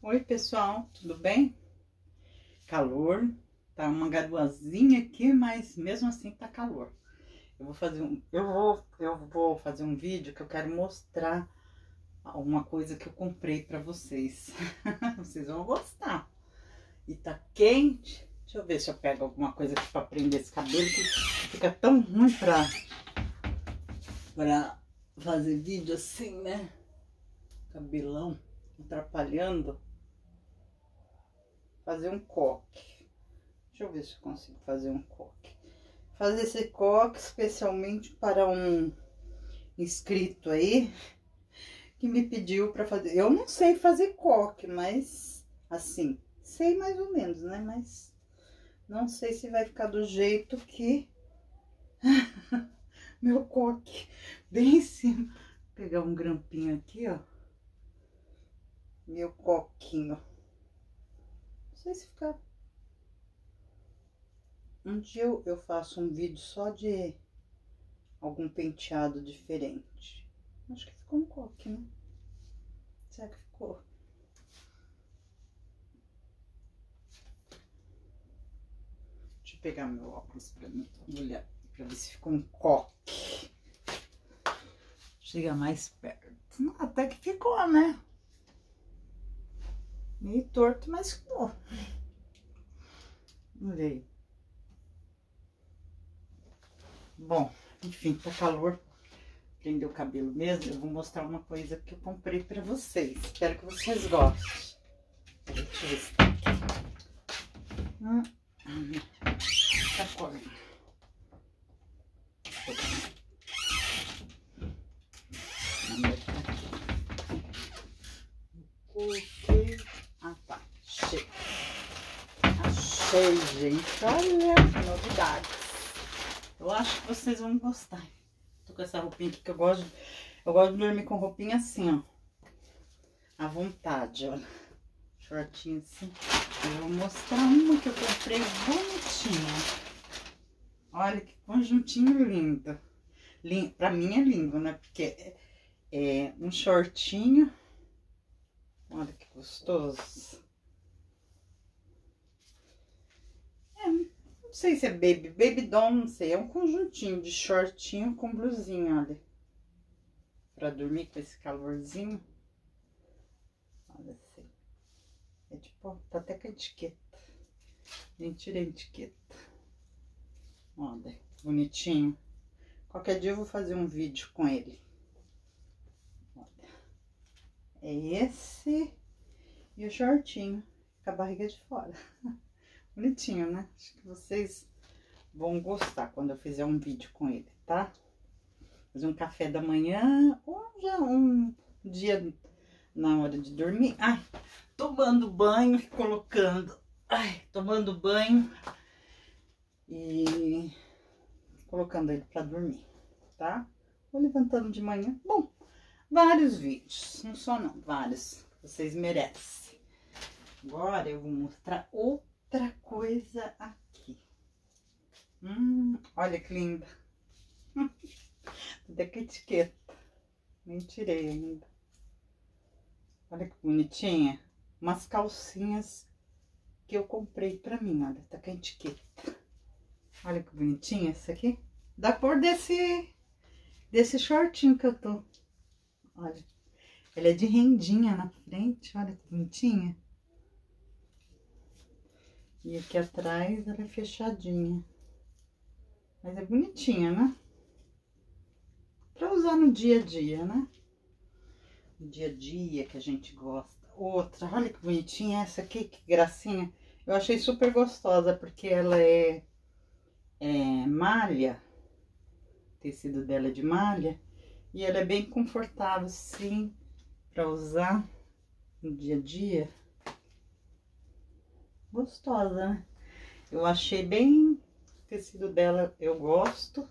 Oi, pessoal, tudo bem? Calor, tá uma garoazinha aqui, mas mesmo assim tá calor. Eu vou fazer um vídeo que eu quero mostrar alguma coisa que eu comprei pra vocês. Vocês vão gostar. E tá quente. Deixa eu ver se eu pego alguma coisa aqui pra prender esse cabelo, que fica tão ruim pra fazer vídeo assim, né? Cabelão atrapalhando. Fazer um coque. Deixa eu ver se eu consigo fazer um coque. Fazer esse coque especialmente para um inscrito aí que me pediu para fazer. Eu não sei fazer coque, mas assim, sei mais ou menos, né? Mas não sei se vai ficar do jeito que meu coque bem em cima. Vou pegar um grampinho aqui, ó. Meu coquinho. Não sei se ficar. Um dia eu faço um vídeo só de algum penteado diferente. Acho que ficou um coque, né? Será que ficou? Deixa eu pegar meu óculos pra mim olhar, pra ver se ficou um coque. Chega mais perto. Até que ficou, né? Meio torto, mas ficou. Olha aí. Bom, enfim, tá calor. Prendeu o cabelo mesmo. Eu vou mostrar uma coisa que eu comprei pra vocês. Espero que vocês gostem. Deixa eu ver se tá aqui. Tá correndo. Coloquei. Ah, tá. Achei, gente. Olha, novidades. Eu acho que vocês vão gostar. Tô com essa roupinha aqui que eu gosto de dormir com roupinha assim, ó. À vontade, olha. Shortinho assim. Eu vou mostrar uma que eu comprei bonitinha. Olha que conjuntinho lindo. Pra mim é lindo, né? Porque é um shortinho. Olha que gostoso. Não sei se é baby doll, não sei. É um conjuntinho de shortinho com blusinha, olha. Pra dormir com esse calorzinho. Olha assim. É tipo, tá até com a etiqueta. Nem tirei a etiqueta. Olha, bonitinho. Qualquer dia eu vou fazer um vídeo com ele. Olha. É esse e o shortinho, com a barriga de fora. Bonitinho, né? Acho que vocês vão gostar quando eu fizer um vídeo com ele, tá? Fazer um café da manhã ou já um dia na hora de dormir. Ai, tomando banho e colocando. Ai, tomando banho e colocando ele pra dormir, tá? Vou levantando de manhã. Bom, vários vídeos, não só não, vários. Vocês merecem. Agora eu vou mostrar outra coisa aqui. Olha que linda. Até que etiqueta. Nem tirei ainda. Olha que bonitinha. Umas calcinhas que eu comprei pra mim, olha. Tá com a etiqueta. Olha que bonitinha essa aqui. Da cor desse shortinho que eu tô. Olha. Ela é de rendinha na frente. Olha que bonitinha. E aqui atrás ela é fechadinha. Mas é bonitinha, né? Pra usar no dia a dia, né? No dia a dia que a gente gosta. Outra, olha que bonitinha essa aqui, que gracinha. Eu achei super gostosa, porque ela é malha. O tecido dela é de malha. E ela é bem confortável, sim, pra usar no dia a dia. Gostosa, né? Eu achei bem... O tecido dela eu gosto.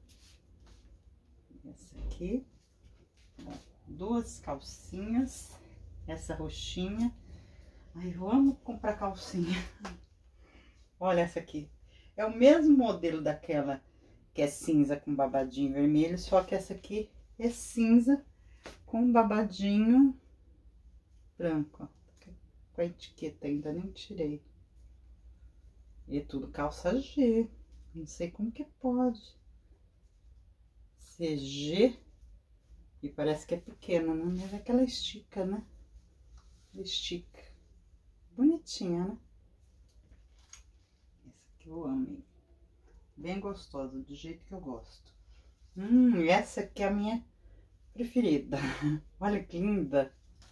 Essa aqui. Duas calcinhas. Essa roxinha. Ai, eu amo comprar calcinha. Olha essa aqui. É o mesmo modelo daquela que é cinza com babadinho vermelho. Só que essa aqui é cinza com babadinho branco, ó. com a etiqueta, ainda nem tirei. E é tudo calça G. Não sei como que pode ser G e parece que é pequena, né? Mas é que ela estica, né? Estica. Bonitinha, né? Essa aqui eu amei. Bem gostosa, do jeito que eu gosto. Essa aqui é a minha preferida. Olha que linda.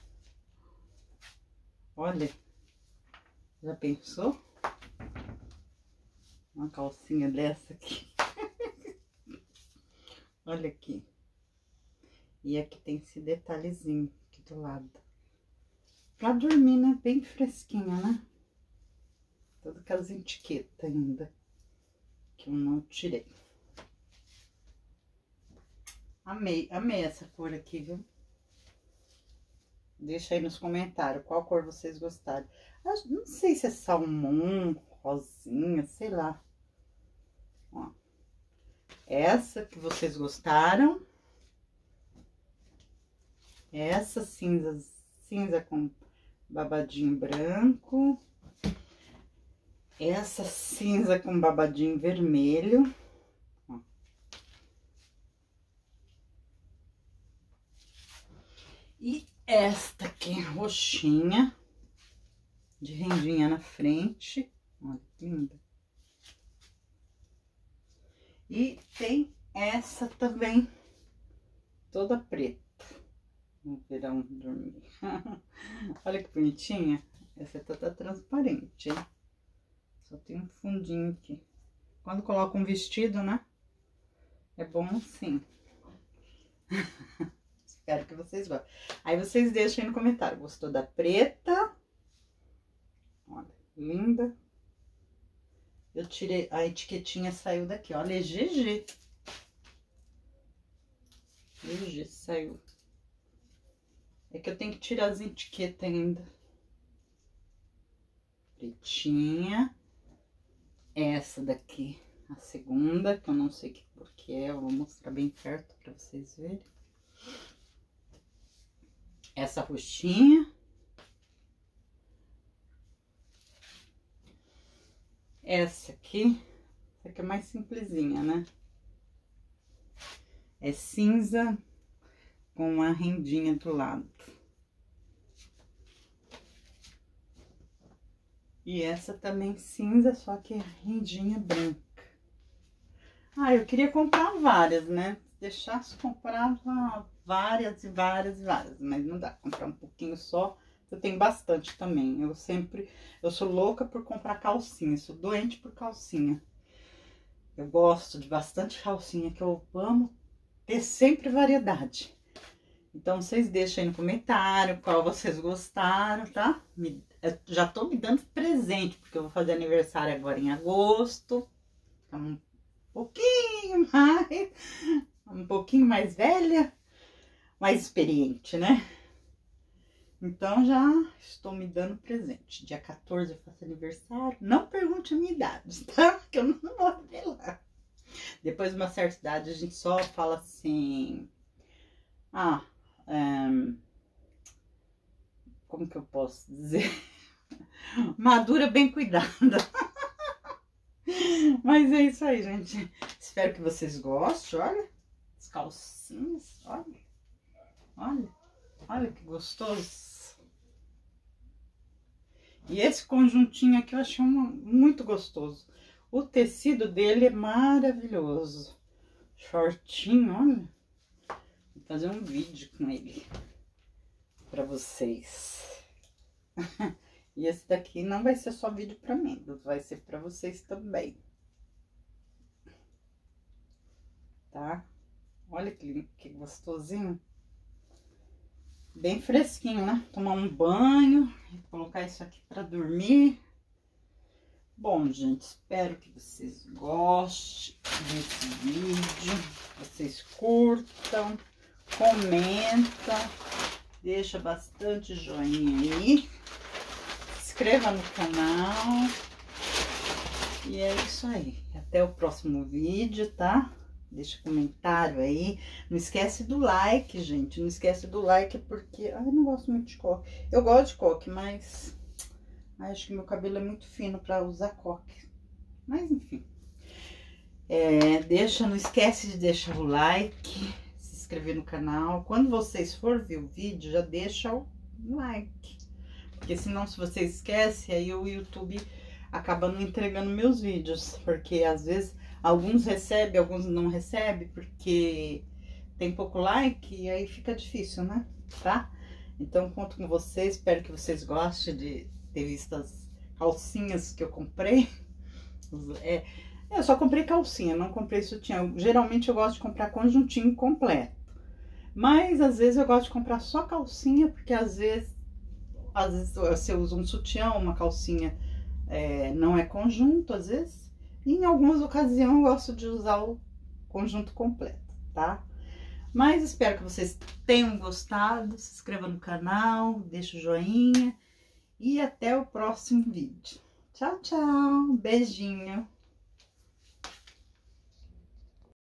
Olha. Já pensou? Uma calcinha dessa aqui. Olha aqui. E aqui tem esse detalhezinho aqui do lado. Pra dormir, né? Bem fresquinha, né? Todas aquelas etiquetas ainda. Que eu não tirei. Amei, amei essa cor aqui, viu? Deixa aí nos comentários qual cor vocês gostaram. Não sei se é salmão, rosinha, sei lá. Ó. Essa que vocês gostaram. Essa cinza com babadinho branco. Essa cinza com babadinho vermelho. Ó. E esta aqui, roxinha, de rendinha na frente. Olha que linda. E tem essa também, toda preta. No verão dormir. Olha que bonitinha. Essa é toda transparente, hein? Só tem um fundinho aqui. Quando coloca um vestido, né? É bom assim. Espero que vocês gostem. Aí vocês deixem aí no comentário. Gostou da preta? Olha, linda. Eu tirei, a etiquetinha saiu daqui, olha, é GG. GG, saiu. É que eu tenho que tirar as etiquetas ainda. Pretinha. Essa daqui, a segunda, que eu não sei que cor que é. Eu vou mostrar bem perto pra vocês verem. Essa roxinha. Essa aqui é mais simplesinha, né? É cinza com a rendinha do lado. E essa também cinza, só que a rendinha branca. Ah, eu queria comprar várias, né? Se deixasse, comprava várias e várias e várias. Mas não dá, comprar um pouquinho só. Eu tenho bastante também. Eu sou louca por comprar calcinha, sou doente por calcinha. Eu gosto de bastante calcinha, que eu amo ter sempre variedade. Então, vocês deixem aí no comentário qual vocês gostaram, tá? Eu já tô me dando presente, porque eu vou fazer aniversário agora em agosto. Um pouquinho mais velha, mais experiente, né? Então, já estou me dando presente. Dia 14 eu faço aniversário. Não pergunte a minha idade, tá? Porque eu não vou revelar. Depois de uma certa idade, a gente só fala assim... como que eu posso dizer? Madura bem cuidada. Mas é isso aí, gente. Espero que vocês gostem. Olha, as calcinhas. Olha. Olha. Olha que gostoso. E esse conjuntinho aqui eu achei muito gostoso. O tecido dele é maravilhoso. Shortinho, olha. Vou fazer um vídeo com ele pra vocês. E esse daqui não vai ser só vídeo pra mim, vai ser pra vocês também. Tá? Olha que gostosinho. Bem fresquinho, né? Tomar um banho e colocar isso aqui pra dormir. Bom, gente, espero que vocês gostem desse vídeo. Vocês curtam, comentam, deixa bastante joinha aí. Se inscreva no canal. E é isso aí. Até o próximo vídeo, tá? Deixa comentário aí. Não esquece do like, gente. Não esquece do like porque... Ai, eu não gosto muito de coque. Eu gosto de coque, mas Acho que meu cabelo é muito fino pra usar coque. Mas, enfim. Não esquece de deixar o like, se inscrever no canal. Quando vocês for ver o vídeo, já deixa o like. Porque senão, se vocês esquecem, aí o YouTube acaba não entregando meus vídeos. Porque às vezes alguns recebem, alguns não recebem, porque tem pouco like e aí fica difícil, né? Tá? Então, conto com vocês. Espero que vocês gostem de ter visto as calcinhas que eu comprei. Eu só comprei calcinha, não comprei sutiã. Geralmente eu gosto de comprar conjuntinho completo. Mas às vezes eu gosto de comprar só calcinha, porque às vezes você usa um sutiã, uma calcinha não é conjunto, às vezes. E em algumas ocasiões eu gosto de usar o conjunto completo, tá? Mas espero que vocês tenham gostado. Se inscreva no canal, deixa o joinha. E até o próximo vídeo. Tchau, tchau. Beijinho.